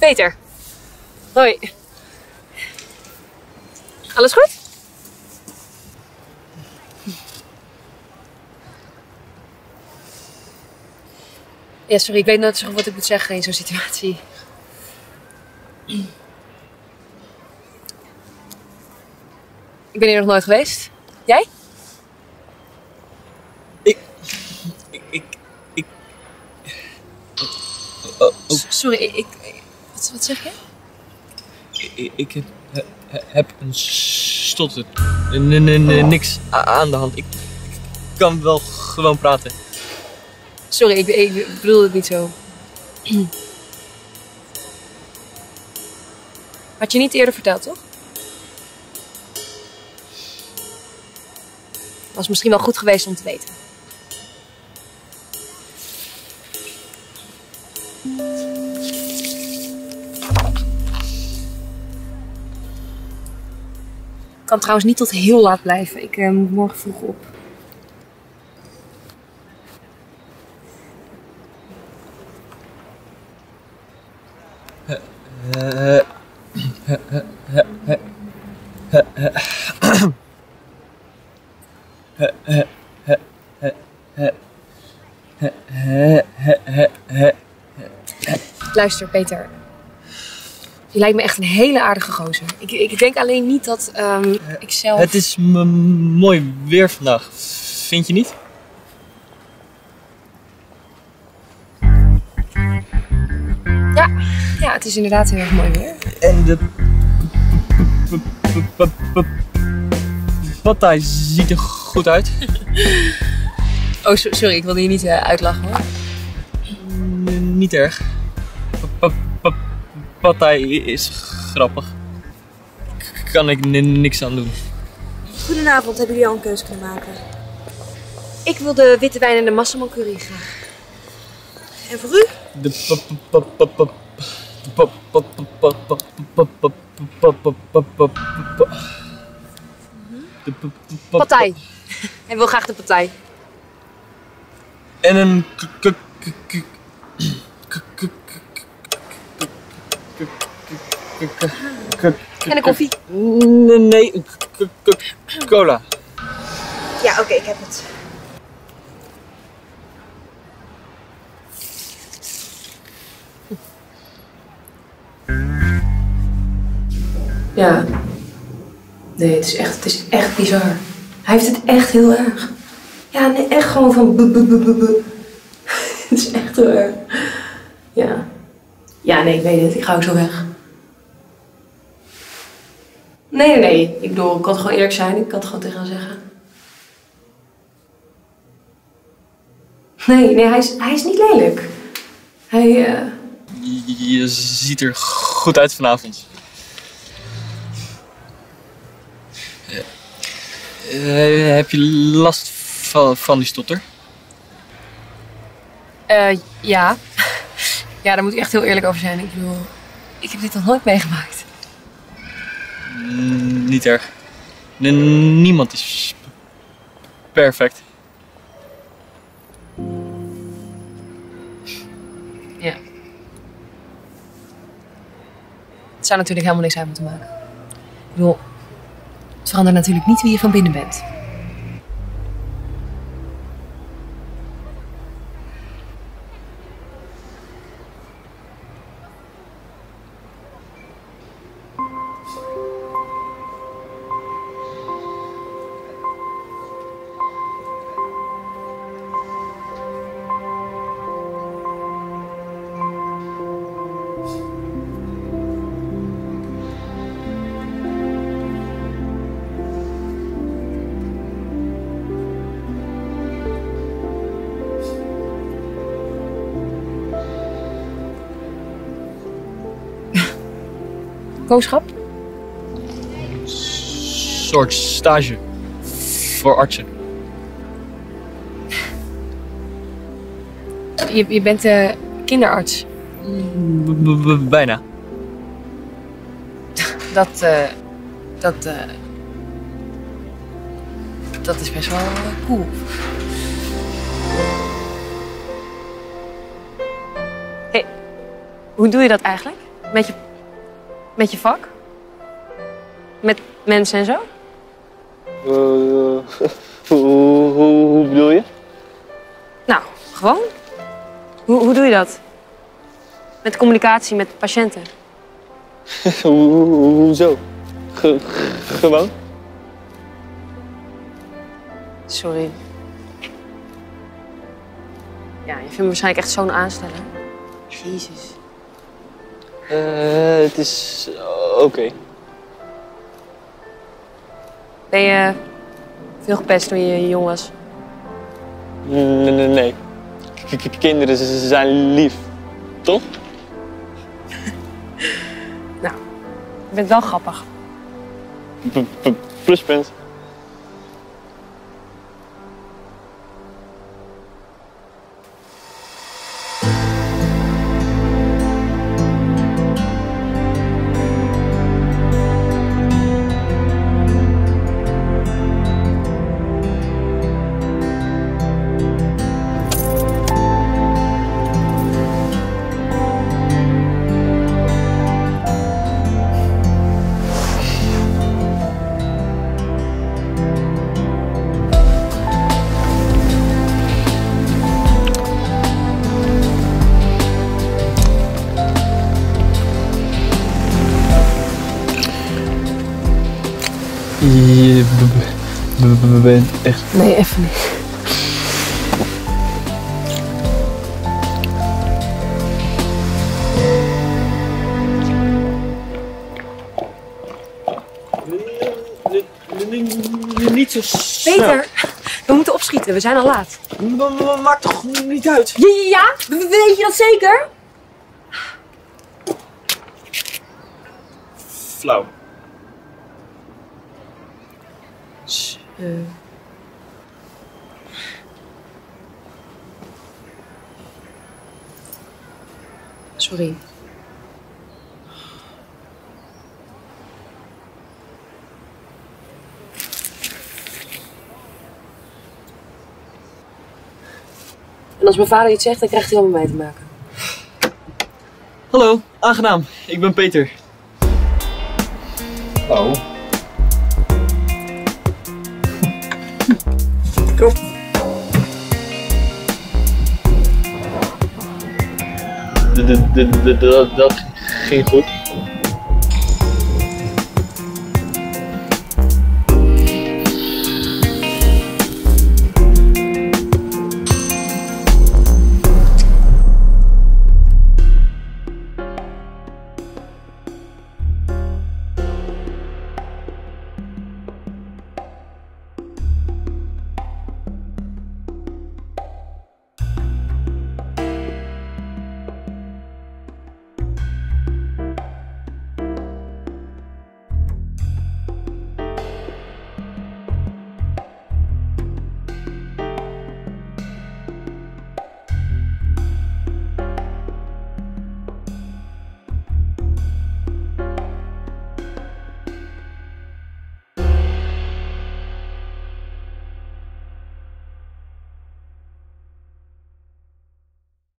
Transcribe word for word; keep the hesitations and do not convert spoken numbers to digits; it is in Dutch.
Peter. Hoi. Alles goed? Ja, sorry, ik weet nooit zo goed wat ik moet zeggen in zo'n situatie. Ik ben hier nog nooit geweest. Jij? Ik... Ik... Ik... ik... Oh, oh. Sorry, ik... ik wat, wat zeg je? Ik, ik heb, he, heb een stotter. N, n, n, niks aan de hand. Ik, ik kan wel gewoon praten. Sorry, ik, ik bedoel het niet zo. Had je niet eerder verteld, toch? Was misschien wel goed geweest om te weten. Ik kan trouwens niet tot heel laat blijven. Ik uh, moet morgen vroeg op. Uh, uh, uh, uh, uh, uh, uh, uh. Luister, Peter. Je lijkt me echt een hele aardige gozer. Ik, ik denk alleen niet dat um, ik zelf... Het is mooi weer vandaag, vind je niet? Ja, ja, het is inderdaad heel erg mooi weer. En de... partij ziet er goed uit. Oh, sorry, ik wilde je niet uh, uitlachen hoor. N niet erg. Partij is grappig. Kan ik niks aan doen. Goedenavond, hebben jullie al een keuze kunnen maken? Ik wil de witte wijn en de massaman curry graag. En voor u? De partij. Hij wil graag de partij. En een En een koffie. Nee, cola. Ja, oké, okay, ik heb het. Ja. Nee, het is echt, het is echt bizar. Hij heeft het echt heel erg. Ja, nee, echt gewoon van bu, bu, bu, bu, bu. Het is echt heel erg. Ja. Ja, nee, ik weet het. Ik ga ook zo weg. Nee, nee, nee. Ik bedoel, ik kan gewoon eerlijk zijn. Ik kan het gewoon tegen hem zeggen. Nee, nee, hij is, hij is niet lelijk. Hij, uh... Je ziet er goed uit vanavond. Uh, heb je last van, van die stotter? Uh, ja. Ja, daar moet ik echt heel eerlijk over zijn. Ik bedoel, ik heb dit nog nooit meegemaakt. Mm, niet erg. N niemand is perfect. Ja. Het zou natuurlijk helemaal niks uit moeten maken. Ik bedoel, het verandert natuurlijk niet wie je van binnen bent. Kooschap? Een soort stage voor artsen. Je, je bent uh, kinderarts. B -b Bijna. Dat, uh, dat, uh, dat is best wel uh, cool. Hey, hoe doe je dat eigenlijk? Met je, met je vak? Met mensen en zo? Uh, hoe, hoe, hoe bedoel je? Nou, gewoon. Hoe, hoe doe je dat? Met communicatie met patiënten? Hoe, hoe, hoezo? Ge, gewoon? Sorry. Ja, je vindt me waarschijnlijk echt zo'n aansteller. Jezus. Uh, het is oké. Okay. Ben je veel gepest toen je jong was? Nee, nee, nee. K kinderen ze zijn lief, toch? Nou, je bent wel grappig. P -p Pluspunt. Je bent echt... Nee, even niet. Niet zo snel. Peter, we moeten opschieten. We zijn al laat. Maakt toch niet uit? Ja, ja, weet je dat zeker? Flauw. Uh. Sorry. En als mijn vader iets zegt, dan krijgt hij allemaal mee te maken. Hallo, aangenaam. Ik ben Peter. Hallo. Klopt. Dat ging goed.